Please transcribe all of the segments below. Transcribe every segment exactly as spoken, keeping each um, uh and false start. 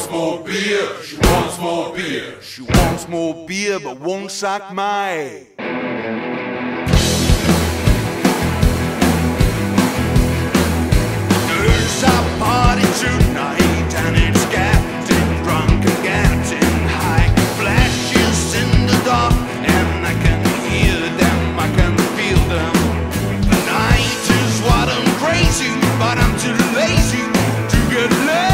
more beer, she wants more beer. She wants more beer but won't suck my. There's a party tonight and it's getting drunk and getting high. Flashes in the dark and I can hear them, I can feel them. The night is wild and crazy, but I'm too lazy to get laid.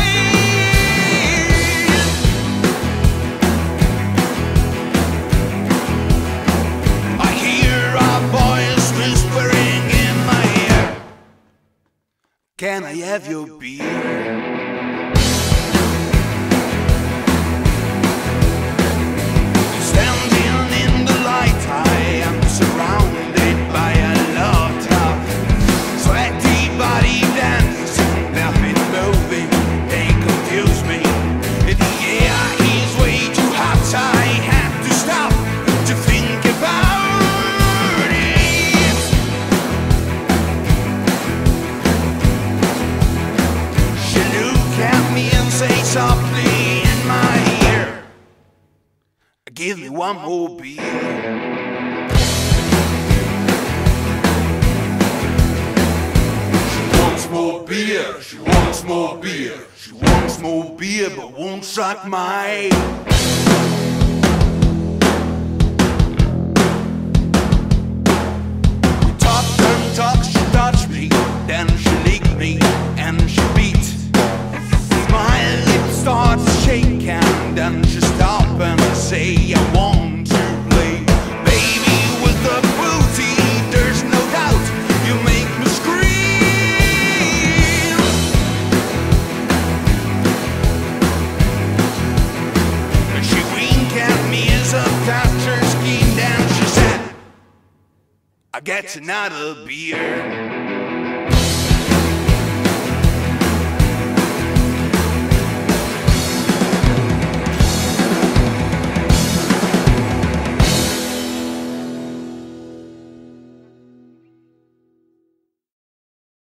I hear our voice whispering in my ear. Can I have your beer? Standing in the light, I am surrounded by a lot of sweaty body dancing, their feet moving, they confuse me. The air is way too hot, I have to stop to think about it. She look at me and say softly in my ear, give me one more beer. She wants more beer, she wants more beer. She wants more beer but won't suck my. We talked and talked, she touched me, then she licked me and she beat. My lips start to shake and then she stop and say I want to play. Baby with the booty, there's no doubt you make me scream. And she winked at me as a touched her skin, then she said, I get another beer.